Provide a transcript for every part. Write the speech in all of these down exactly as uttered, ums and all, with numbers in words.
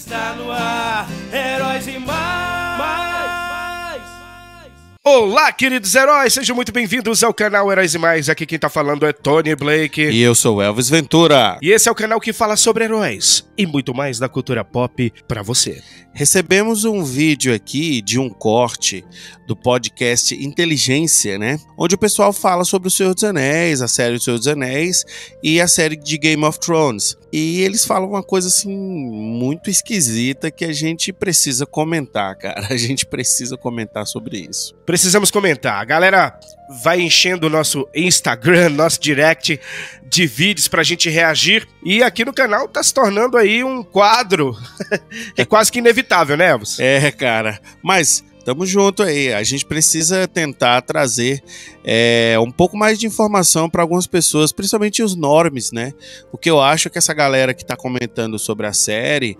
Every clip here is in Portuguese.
Está no ar, Heróis e Mais. mais. Olá, queridos heróis, sejam muito bem-vindos ao canal Heróis e Mais. Aqui quem tá falando é Tony Blake. E eu sou Elvis Ventura. E esse é o canal que fala sobre heróis e muito mais da cultura pop pra você. Recebemos um vídeo aqui de um corte do podcast Inteligência, né? Onde o pessoal fala sobre o Senhor dos Anéis, a série do Senhor dos Anéis e a série de Game of Thrones. E eles falam uma coisa assim muito esquisita que a gente precisa comentar, cara. A gente precisa comentar sobre isso. Precisamos comentar. A galera vai enchendo o nosso Instagram, nosso direct de vídeos pra gente reagir. E aqui no canal tá se tornando aí um quadro é quase que inevitável, né, Elvis? É, cara. Mas tamo junto aí. A gente precisa tentar trazer é, um pouco mais de informação para algumas pessoas, principalmente os normies, né? Porque eu acho que essa galera que tá comentando sobre a série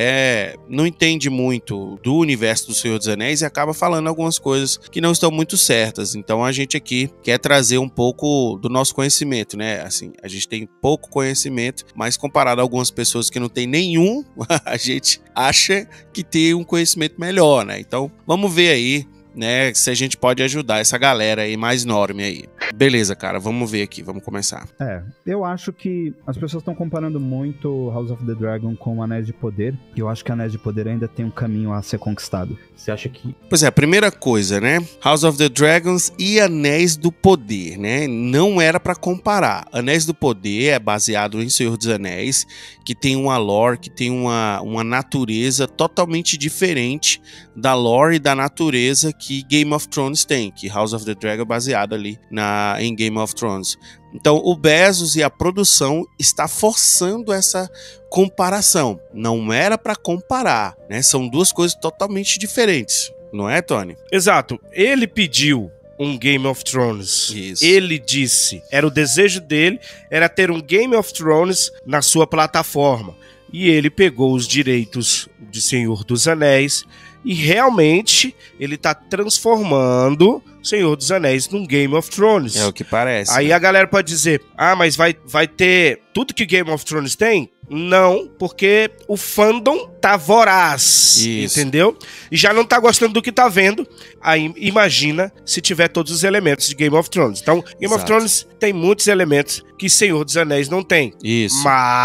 é, não entende muito do universo do Senhor dos Anéis e acaba falando algumas coisas que não estão muito certas. Então a gente aqui quer trazer um pouco do nosso conhecimento, né? Assim, a gente tem pouco conhecimento, mas comparado a algumas pessoas que não tem nenhum, a gente acha que tem um conhecimento melhor, né? Então vamos ver aí, né, se a gente pode ajudar essa galera aí mais enorme aí. Beleza, cara, vamos ver aqui, vamos começar. É, eu acho que as pessoas estão comparando muito House of the Dragon com Anéis de Poder, e eu acho que Anéis de Poder ainda tem um caminho a ser conquistado. Você acha que... Pois é, a primeira coisa, né, House of the Dragons e Anéis do Poder, né, não era pra comparar. Anéis do Poder é baseado em Senhor dos Anéis, que tem uma lore, que tem uma, uma natureza totalmente diferente da lore e da natureza que Game of Thrones tem, que House of the Dragon é baseado ali na, em Game of Thrones. Então o Bezos e a produção está forçando essa comparação. Não era para comparar, né? São duas coisas totalmente diferentes, não é, Tony? Exato. Ele pediu um Game of Thrones. Isso. Ele disse, era o desejo dele, era ter um Game of Thrones na sua plataforma. E ele pegou os direitos de Senhor dos Anéis e realmente ele tá transformando Senhor dos Anéis num Game of Thrones. É o que parece. Aí né? a galera pode dizer, ah, mas vai, vai ter tudo que Game of Thrones tem? Não, porque o fandom tá voraz, Isso. entendeu? E já não tá gostando do que tá vendo. Aí imagina se tiver todos os elementos de Game of Thrones. Então, Game Exato. of Thrones tem muitos elementos que Senhor dos Anéis não tem. Isso.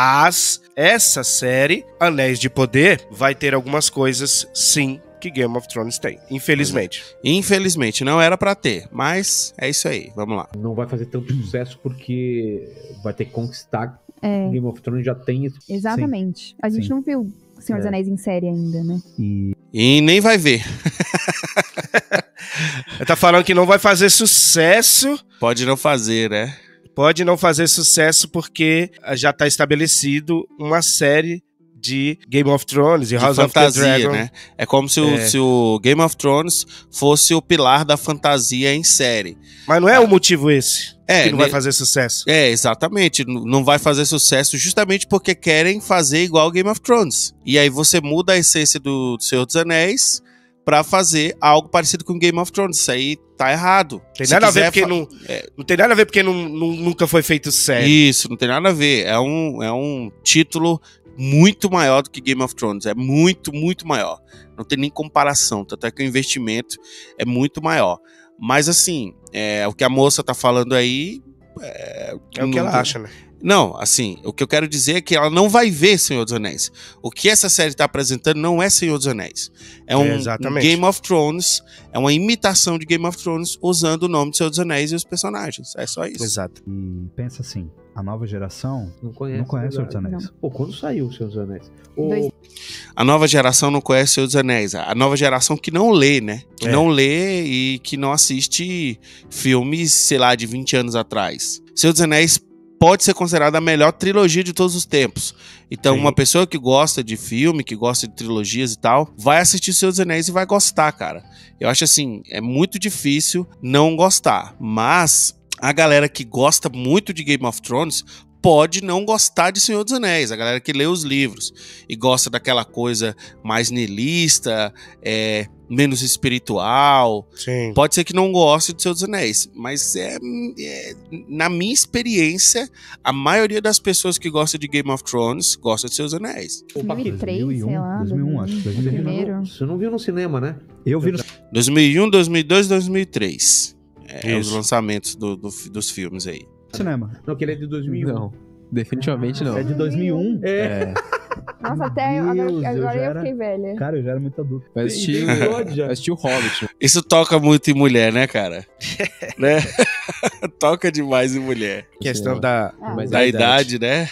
Mas essa série, Anéis de Poder, vai ter algumas coisas, sim, que Game of Thrones tem, infelizmente. Infelizmente, não era pra ter, mas é isso aí, vamos lá. Não vai fazer tanto sucesso porque vai ter que conquistar. É, Game of Thrones já tem isso. exatamente. Sim. A gente Sim. não viu Senhor dos É. Anéis em série ainda, né? E E nem vai ver. Ele tá falando que não vai fazer sucesso. Pode não fazer, né? Pode não fazer sucesso porque já tá estabelecido uma série de Game of Thrones e De House of the fantasia, Dragon. né? É como se o, É. se o Game of Thrones fosse o pilar da fantasia em série. Mas não é o motivo esse É, que não né? vai fazer sucesso. É, exatamente. N- Não vai fazer sucesso justamente porque querem fazer igual Game of Thrones. E aí você muda a essência do Senhor dos Anéis pra fazer algo parecido com Game of Thrones. Isso aí tá errado. Tem Se nada a ver quiser porque fa- não, É. não tem nada a ver porque não, não- nunca foi feito série. Isso, não tem nada a ver. É um, é um título muito maior do que Game of Thrones. É muito, muito maior. Não tem nem comparação. Tanto é que o investimento é muito maior. Mas assim, é, o que a moça tá falando aí... É, É o que não- ela acha, né? Não, assim, o que eu quero dizer é que ela não vai ver Senhor dos Anéis. O que essa série tá apresentando não é Senhor dos Anéis. É um, É, um exatamente. Game of Thrones, é uma imitação de Game of Thrones usando o nome de Senhor dos Anéis e os personagens. É só isso. Exato. E pensa assim, a nova geração Não conhece. não conhece Senhor dos verdade. Anéis. Pô, quando saiu o Senhor dos Anéis? O... Dois- A nova geração não conhece Senhor dos Anéis. A nova geração que não lê, né? Que É. não lê e que não assiste filmes, sei lá, de vinte anos atrás. Senhor dos Anéis pode ser considerada a melhor trilogia de todos os tempos. Então, Sim. uma pessoa que gosta de filme, que gosta de trilogias e tal, vai assistir Senhor dos Anéis e vai gostar, cara. Eu acho assim, é muito difícil não gostar. Mas a galera que gosta muito de Game of Thrones pode não gostar de Senhor dos Anéis. A galera que lê os livros e gosta daquela coisa mais niilista, é, menos espiritual. Sim. Pode ser que não goste de Senhor dos Anéis, mas é, é, na minha experiência, a maioria das pessoas que gostam de Game of Thrones gosta de Senhor dos Anéis. dois mil e três, dois mil e um, sei lá. dois mil e um, acho. dois mil e um. Primeiro. Você não viu no cinema, né? Eu vi no... dois mil e um, dois mil e dois, dois mil e três. É, os Isso. lançamentos do- do- dos filmes aí. cinema. Não, que ele é de dois mil e um. Não, definitivamente não. É de dois mil e um? É. Nossa, até eu- Deus, agora, eu agora já eu era- fiquei velha. Cara, eu já era muito adulto. Vai assistir, Tem bigode já. vai assistir o Hobbit. Isso toca muito em mulher, né, cara? né? Toca demais em mulher. Questão da. Ah, Mas Da a idade, né?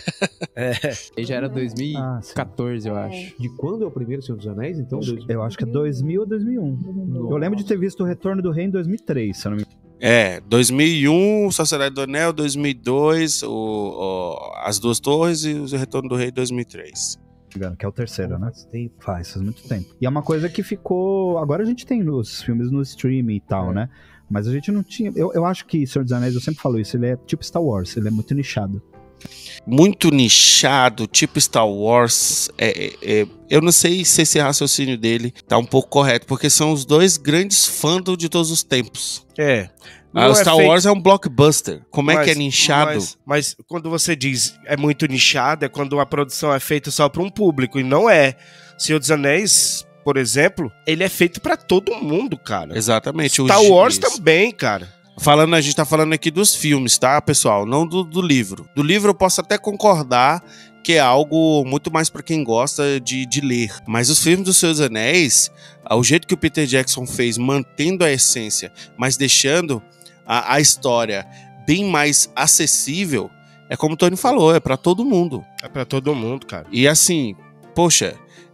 Aí já era dois mil Ah, e sim. quatorze, eu acho. De quando é o primeiro Senhor dos Anéis, então? Dois- Eu acho que é dois mil ou dois mil e um. Eu lembro de ter visto o Retorno do Rei em dois mil e três, se eu não me É, dois mil e um, Sociedade do Anel, dois mil e dois, o, o- As Duas Torres e o Retorno do Rei, dois mil e três. engano, que é o terceiro, né? Faz tempo. Faz, faz muito tempo. E é uma coisa que ficou... Agora a gente tem os filmes no streaming e tal, É. né? Mas a gente não tinha... Eu, eu acho que Senhor dos Anéis, eu sempre falo isso, ele é tipo Star Wars, ele é muito nichado. Muito nichado, tipo Star Wars. É, é, é, eu não sei se esse raciocínio dele tá um pouco correto, porque são os dois grandes fãs de todos os tempos. É. Ah, Não o é Star feito- Wars é um blockbuster. Como é que é mas- nichado? Mas, mas quando você diz é muito nichado, é quando a produção é feita só para um público. E não é. Senhor dos Anéis, por exemplo, ele é feito para todo mundo, cara. Exatamente. o Star gi- Wars isso. também, cara. Falando, a gente tá falando aqui dos filmes, tá, pessoal? Não do, do livro. Do livro eu posso até concordar que é algo muito mais pra quem gosta de, de ler. Mas os filmes dos Seus Anéis, ah, o jeito que o Peter Jackson fez, mantendo a essência, mas deixando a, a história bem mais acessível, é como o Tony falou, é pra todo mundo. É para todo mundo, cara. E assim, poxa,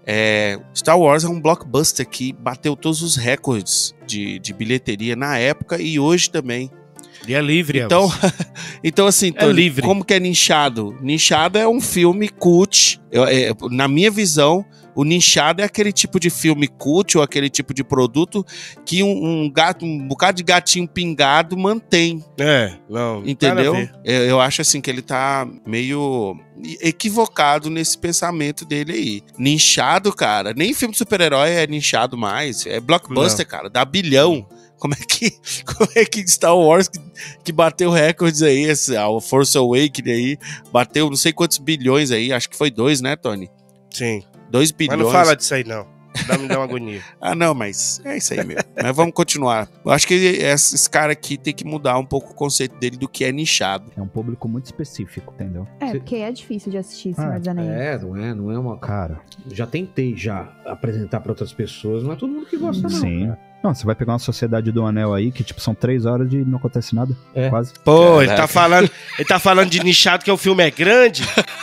é, Star Wars é um blockbuster que bateu todos os recordes de, de bilheteria na época e hoje também. Ele é livre, Então, Elvis. então assim, Tony, livre. como que é nichado? Nichado é um filme cult. Eu- é, na minha visão, o nichado é aquele tipo de filme cult ou aquele tipo de produto que um, um gato, um bocado de gatinho pingado mantém. É, não. Entendeu? nada a ver. Eu, eu acho assim que ele tá meio equivocado nesse pensamento dele aí. Nichado, cara. Nem filme de super-herói é nichado mais. É blockbuster, cara. Dá bilhão. Como é que, como é que Star Wars, que, que bateu recordes aí, esse, a Force Awakens aí, bateu não sei quantos bilhões aí, acho que foi dois, né, Tony? Sim. Dois Mas bilhões. não fala disso aí, não. Dá, me dá uma agonia. Ah, não, mas é isso aí mesmo. Mas vamos continuar. Eu acho que esse, esse cara aqui tem que mudar um pouco o conceito dele do que é nichado. É um público muito específico, entendeu? É, Cê- porque é difícil de assistir Ah, Senhor dos Anéis. É, não é, não é uma. Cara, Já tentei já apresentar pra outras pessoas, não é todo mundo que gosta, não. sim. cara. Não, você vai pegar uma Sociedade do Anel aí, que tipo, são três horas de não acontece nada. É. Quase. Pô, ele tá Caraca. falando, ele tá falando de nichado que o filme é grande.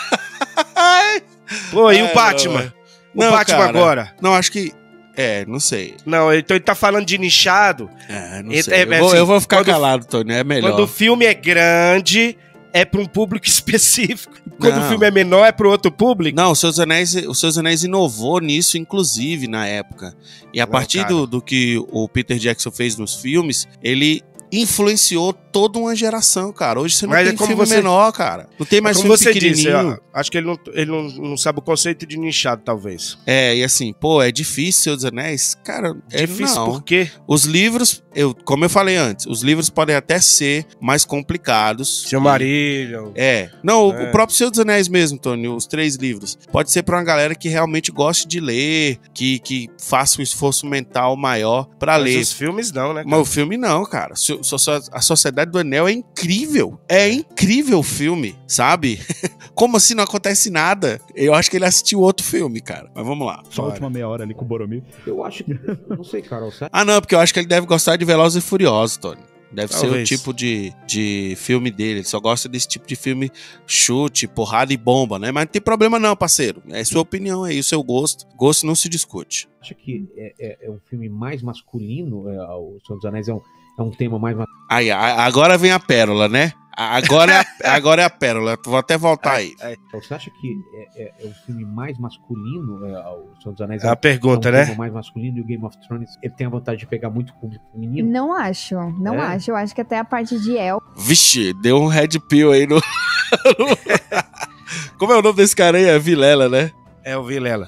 Pô, e o Ai, Batman? O Não, Batman cara. agora? Não, acho que... É, não sei. Não, então ele tá falando de nichado. É, não É- sei. é eu, vou, assim, eu vou ficar quando- calado, Tony, é melhor. Quando o filme é grande, é pra um público específico. Quando Não. o filme é menor, é pro outro público. Não, os Seus Anéis, os Seus Anéis inovou nisso, inclusive, na época. E a Não, partir cara. do, do que o Peter Jackson fez nos filmes, ele influenciou toda uma geração, cara. Hoje você não Mas é tem como filme você- menor, cara. Não tem mais Como filme você disse, pequenininho. ó, acho que ele, não, ele não, não sabe o conceito de nichado, talvez. É, e assim, pô, é difícil Senhor dos Anéis? Cara, é Difícil não. por quê? Os livros, eu, como eu falei antes, os livros podem até ser mais complicados. Silmarillion. É. Não, o- É. o próprio Senhor dos Anéis mesmo, Tony, os três livros. Pode ser pra uma galera que realmente goste de ler, que, que faça um esforço mental maior pra Mas ler. os filmes não, né? Mas o filme não, cara. So- so- so- A Sociedade do Anel é incrível. É incrível o filme, sabe? Como assim não acontece nada? Eu acho que ele assistiu outro filme, cara. Mas vamos lá. Só a Bora. última meia hora ali com o Boromir. Eu acho que. Eu não sei, Carol. Você... Ah, não, porque eu acho que ele deve gostar de Velozes e Furiosos, Tony. Deve ser o Talvez. tipo de, de filme dele. Ele só gosta desse tipo de filme chute, porrada e bomba, né? Mas não tem problema não, parceiro. É sua opinião aí, o seu gosto. Gosto não se discute. acha que é, é- é um filme mais masculino? É, o Senhor dos Anéis é um, é um tema mais masculino? Aí, a- agora vem a pérola, né? A- Agora é a, agora é a pérola. Vou até voltar aí. Você acha que é, é- é um filme mais masculino? É, o Senhor dos Anéis É a pergunta, é um né? tema mais masculino e o Game of Thrones ele tem a vontade de pegar muito público feminino? Não acho, não É? acho. Eu acho que até a parte de El. Vixe, deu um red pill aí no. Como é o nome desse cara aí? É Vilela, né? É o Vilela.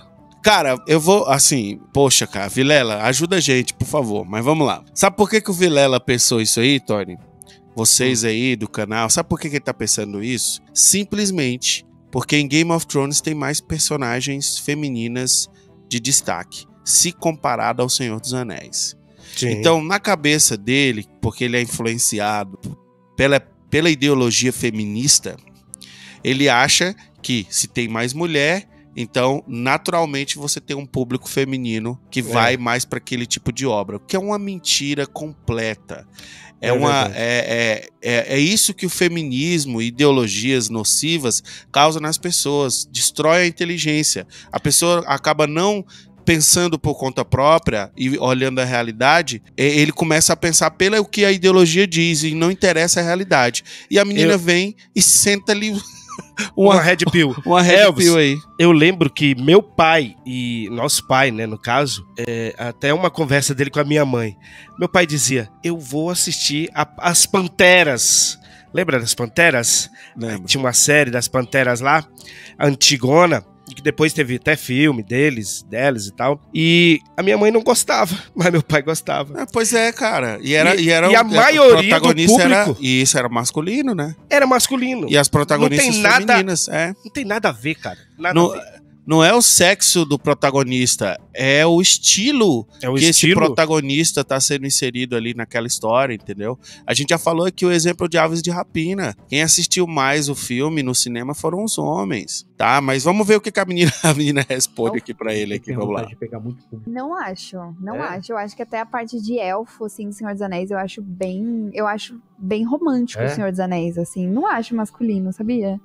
Cara, eu vou, assim, poxa, cara, Vilela, ajuda a gente, por favor, mas vamos lá. Sabe por que, que o Vilela pensou isso aí, Tony? Vocês aí do canal, sabe por que, que ele tá pensando isso? Simplesmente porque em Game of Thrones tem mais personagens femininas de destaque, se comparado ao Senhor dos Anéis. Sim. Então, na cabeça dele, porque ele é influenciado pela, pela ideologia feminista, ele acha que se tem mais mulher, então naturalmente você tem um público feminino que vai mais para aquele tipo de obra, que é uma mentira completa. É, é, uma, é, é, é, é isso que o feminismo e ideologias nocivas causam nas pessoas, destrói a inteligência. A pessoa acaba não pensando por conta própria e olhando a realidade, ele começa a pensar pelo que a ideologia diz e não interessa a realidade. E a menina eu... vem e senta ali uma, uma red pill. Uma red Elvis, pill aí. Eu lembro que meu pai e nosso pai, né, no caso, é, até uma conversa dele com a minha mãe. Meu pai dizia: eu vou assistir a, as Panteras. Lembra das Panteras? Lembro. Tinha uma série das Panteras lá, antigona, que depois teve até filme deles, delas e tal. E a minha mãe não gostava, mas meu pai gostava. É, pois é, cara. E, era, e, e, era e a o, maioria o protagonista do público... Era, e isso era masculino, né? Era masculino. E as protagonistas não tem nada, femininas. É. Não tem nada a ver, cara. Nada não, a ver. Não é o sexo do protagonista, é o estilo é o que estilo. esse protagonista tá sendo inserido ali naquela história, entendeu? A gente já falou aqui o exemplo de Aves de Rapina. Quem assistiu mais o filme no cinema foram os homens, tá? Mas vamos ver o que a menina, a menina responde aqui pra ele. Aqui, vamos lá. Não acho, não É? acho. Eu acho que até a parte de elfo, assim, do Senhor dos Anéis, eu acho bem, eu acho bem romântico É? o Senhor dos Anéis, assim. Não acho masculino, sabia?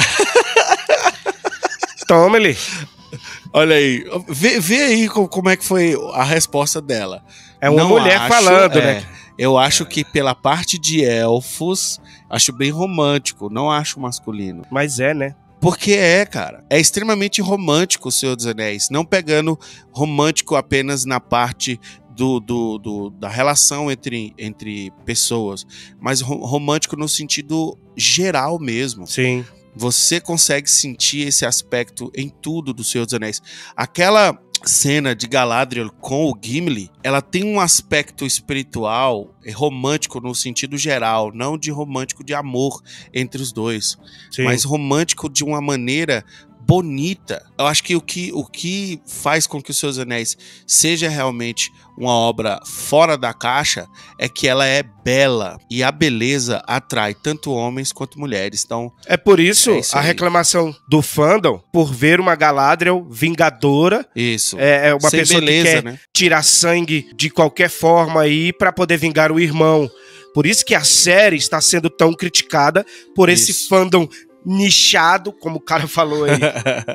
Toma ele. Olha aí, vê, vê aí como é que foi a resposta dela. É uma Não mulher acho, falando, é, né? Eu acho que pela parte de elfos, acho bem romântico, não acho masculino. Mas é, né? Porque é, cara. É extremamente romântico o Senhor dos Anéis. Não pegando romântico apenas na parte do, do, do, da relação entre, entre pessoas, mas romântico no sentido geral mesmo. Sim. Você consegue sentir esse aspecto em tudo do Senhor dos Anéis. Aquela cena de Galadriel com o Gimli, ela tem um aspecto espiritual e romântico no sentido geral, não de romântico de amor entre os dois, Sim. mas romântico de uma maneira bonita. Eu acho que o que, o que faz com que o Senhor dos Anéis seja realmente uma obra fora da caixa é que ela é bela, e a beleza atrai tanto homens quanto mulheres. Então, é por isso, é isso a aí. reclamação do fandom por ver uma Galadriel vingadora. Isso. É, é uma Sem pessoa beleza, que quer né? tirar sangue de qualquer forma aí pra poder vingar o irmão. Por isso que a série está sendo tão criticada por esse Isso. fandom nichado, como o cara falou aí.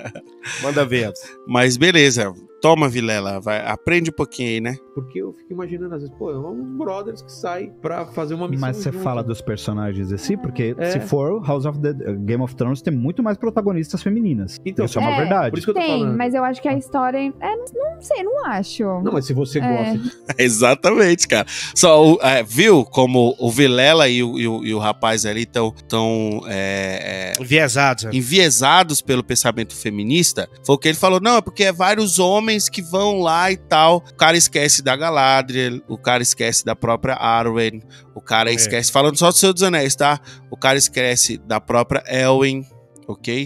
Manda ver. Mas beleza. Toma, Vilela, vai, aprende um pouquinho aí, né? Porque eu fico imaginando, às vezes, pô, é uns brothers que saem pra fazer uma missão. Mas você junto. fala dos personagens assim, porque É. se for House of the Game of Thrones, tem muito mais protagonistas femininas. Então, Isso é uma é, verdade. Por isso que eu tô Tem, falando. mas eu acho que a história... É, não sei, não acho. Não, mas se você É. gosta... Exatamente, cara. Só, o- é, viu como o Vilela e o, e o, e o rapaz ali estão tão, é, é, Enviesados. né? enviesados pelo pensamento feminista? Foi o que ele falou. Não, é porque é vários homens que vão lá e tal. O cara esquece da Galadriel, o cara esquece da própria Arwen, o cara É. esquece, falando só do Senhor dos Anéis, tá? O cara esquece da própria Elwyn, ok?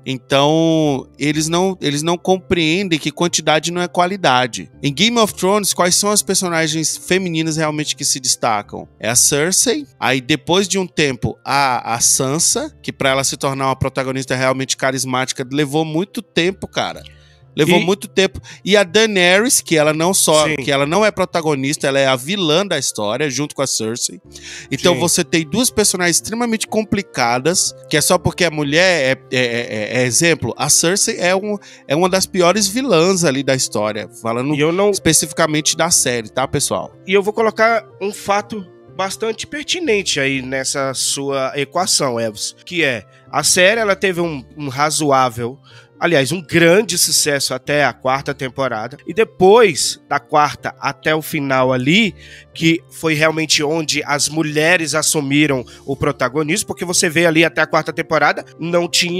Então, eles não, eles não compreendem que quantidade não é qualidade. Em Game of Thrones, quais são as personagens femininas realmente que se destacam? É a Cersei, aí depois de um tempo, a, a Sansa, que pra ela se tornar uma protagonista realmente carismática, levou muito tempo, cara. Levou E- muito tempo. E a Daenerys, que ela não só, Sim. que ela não é protagonista, ela é a vilã da história, junto com a Cersei. Então Sim. você tem duas personagens extremamente complicadas, que é só porque a mulher é, é- é- é exemplo. A Cersei é, um, é uma das piores vilãs ali da história, falando E eu não, especificamente da série, tá, pessoal? e eu vou colocar um fato bastante pertinente aí nessa sua equação, Elvis, que é, a série ela teve um, um razoável, aliás, um grande sucesso até a quarta temporada, e depois da quarta até o final ali, que foi realmente onde as mulheres assumiram o protagonismo, porque você vê ali até a quarta temporada, não tinham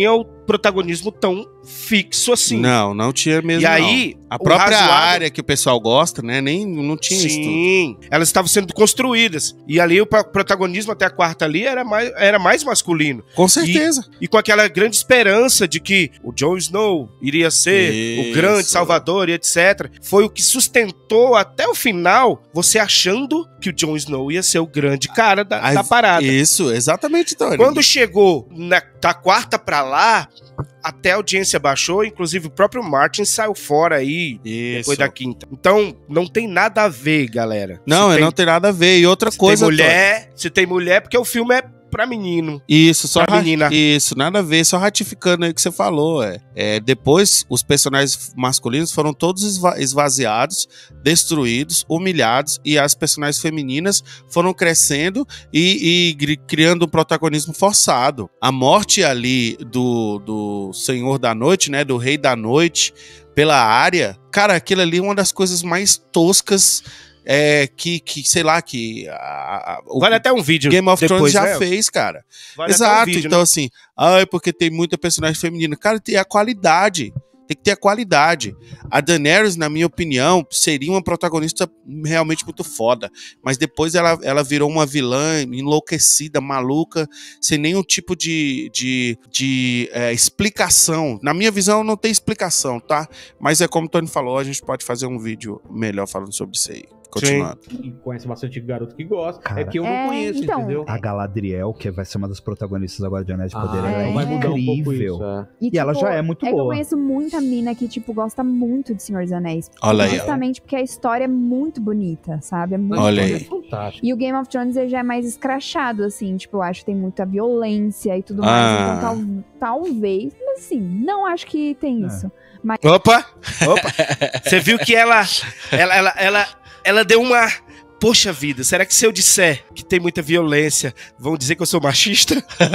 protagonismo tão fixo assim. Não, não tinha mesmo. E aí, não. A o própria razoável- área que o pessoal gosta, né? Nem não tinha isso. tudo. Sim, elas estavam sendo construídas. E ali o pa- protagonismo até a quarta ali era mais, era mais masculino. Com certeza. E com aquela grande esperança de que o Jon Snow iria ser Isso. o grande salvador e etcétera. Foi o que sustentou até o final você achando que o Jon Snow ia ser o grande cara da, Aí- da parada. Isso, exatamente, Tony. Quando chegou na, da quarta pra lá, até a audiência baixou, inclusive o próprio Martin saiu fora aí Isso. depois da quinta. Então, não tem nada a ver, galera. Não, se tem, não tem nada a ver. E outra se coisa, tem mulher, se tem mulher, porque o filme é pra menino. Isso, só Pra ra- menina. Isso, nada a ver, só ratificando aí o que você falou. É. É, depois, os personagens masculinos foram todos esva- esvaziados, destruídos, humilhados, e as personagens femininas foram crescendo e, e gri- criando um protagonismo forçado. A morte ali do, do Senhor da Noite, né, do Rei da Noite, pela área, cara, aquilo ali é uma das coisas mais toscas. É, que, que, sei lá, que a- a- o Vale até um vídeo Game of depois, Thrones já né? fez, cara. Vale até um Exato, vídeo, então né? assim, ah, é porque tem muita personagem feminina. Cara, tem a qualidade. Tem que ter a qualidade. A Daenerys, na minha opinião, seria uma protagonista realmente muito foda. Mas depois ela, ela virou uma vilã enlouquecida, maluca, sem nenhum tipo de, de, de é, explicação. Na minha visão, não tem explicação, tá? Mas é como o Tony falou, a gente pode fazer um vídeo melhor falando sobre isso aí. Continuando. E conhece bastante garoto que gosta. Cara, é que eu não é, conheço, então, entendeu? A Galadriel, que vai ser uma das protagonistas agora de Anéis de Poder, Ah, ela é então vai mudar um pouco incrível. isso. É. E ela já é muito é que eu boa. conheço muita mina que, tipo, gosta muito de Senhor dos Anéis. Olha aí, ó. Justamente porque a história é muito bonita, sabe? É muito Olha bonita. aí. É fantástico. E o Game of Thrones ele já é mais escrachado, assim, tipo, eu acho que tem muita violência e tudo Ah. mais. Então, tal, talvez, mas assim, não acho que tem É. isso. Opa! Opa! Você viu que ela, ela, ela, ela, ela deu uma... Poxa vida, será que se eu disser que tem muita violência, vão dizer que eu sou machista?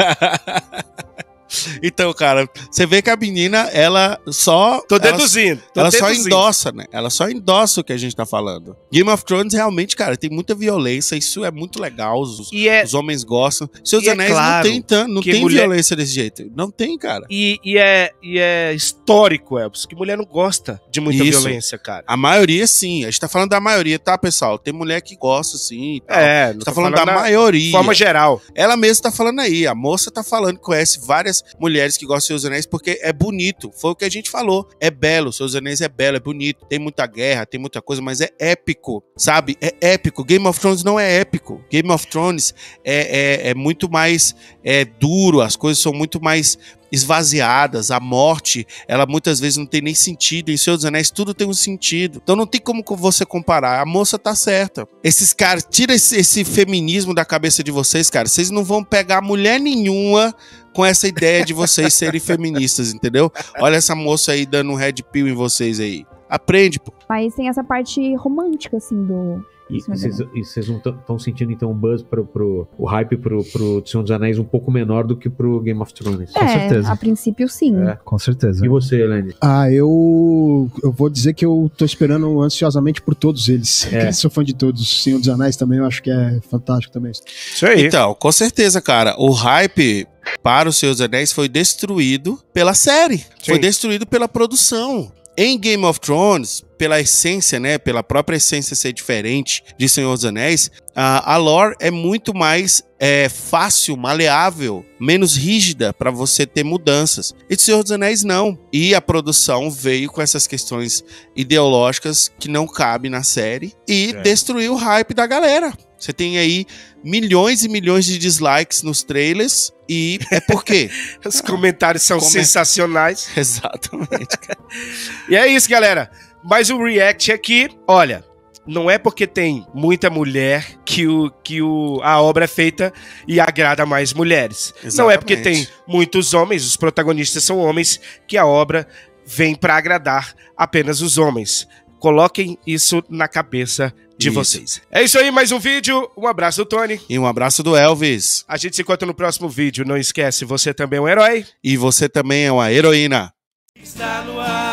Então, cara, você vê que a menina, ela só... Tô ela- deduzindo. Tô Ela só deduzindo. endossa, né? Ela só endossa o que a gente tá falando. Game of Thrones, realmente, cara, tem muita violência. Isso é muito legal. Os, E é, os homens gostam. Seus e é Anéis claro não tem, tan- não que tem mulher- violência desse jeito. Não tem, cara. e, e é, e é histórico, Elvis, que mulher não gosta de muita Isso. violência, cara. A maioria, sim. A gente tá falando da maioria, tá, pessoal? Tem mulher que gosta, sim. E tal. É, A não gente tá tô falando, da na maioria. forma geral. Ela mesma tá falando aí. A moça tá falando que conhece várias mulheres que gostam de Seus Anéis porque é bonito. Foi o que a gente falou. É belo. Seus Anéis é belo, é bonito. Tem muita guerra, tem muita coisa, mas é épico, sabe? É épico. Game of Thrones não é épico. Game of Thrones é, é, é muito mais é, duro. As coisas são muito mais esvaziadas. A morte, ela muitas vezes não tem nem sentido. Em Senhor dos Anéis tudo tem um sentido. Então não tem como você comparar. A moça tá certa. Esses caras, tira esse, esse feminismo da cabeça de vocês, cara. Vocês não vão pegar mulher nenhuma com essa ideia de vocês serem feministas, entendeu? Olha essa moça aí dando um red pill em vocês aí. Aprende, pô. Mas tem essa parte romântica, assim, do... E Senhor dos vocês e vocês não estão sentindo, então, o buzz pro, pro o hype pro, pro Senhor dos Anéis um pouco menor do que pro Game of Thrones? Com é, certeza. a princípio, sim. É. Com certeza. E você, Helene? Ah, eu eu vou dizer que eu tô esperando ansiosamente por todos eles. É. Eu sou fã de todos. Senhor dos Anéis também, eu acho que é fantástico também. Isso aí. Então, com certeza, cara, o hype para os Seus Anéis foi destruído pela série. Foi Sim. destruído pela produção. Em Game of Thrones, pela essência, né, pela própria essência ser diferente de Senhor dos Anéis, a, a lore é muito mais é, fácil, maleável, menos rígida para você ter mudanças. E de Senhor dos Anéis não. E a produção veio com essas questões ideológicas que não cabem na série e É. destruiu o hype da galera. Você tem aí milhões e milhões de dislikes nos trailers e é por quê? Os comentários são Come- sensacionais. Exatamente, cara. E é isso, galera. Mais um react aqui. Olha, não é porque tem muita mulher que, o, que o, a obra é feita e agrada mais mulheres. Não é porque tem Exatamente. muitos homens, os protagonistas são homens, que a obra vem para agradar apenas os homens. Coloquem isso na cabeça de Isso. vocês. É isso aí, mais um vídeo. Um abraço do Tony. E um abraço do Elvis. A gente se encontra no próximo vídeo. Não esquece, você também é um herói. E você também é uma heroína. Está no ar.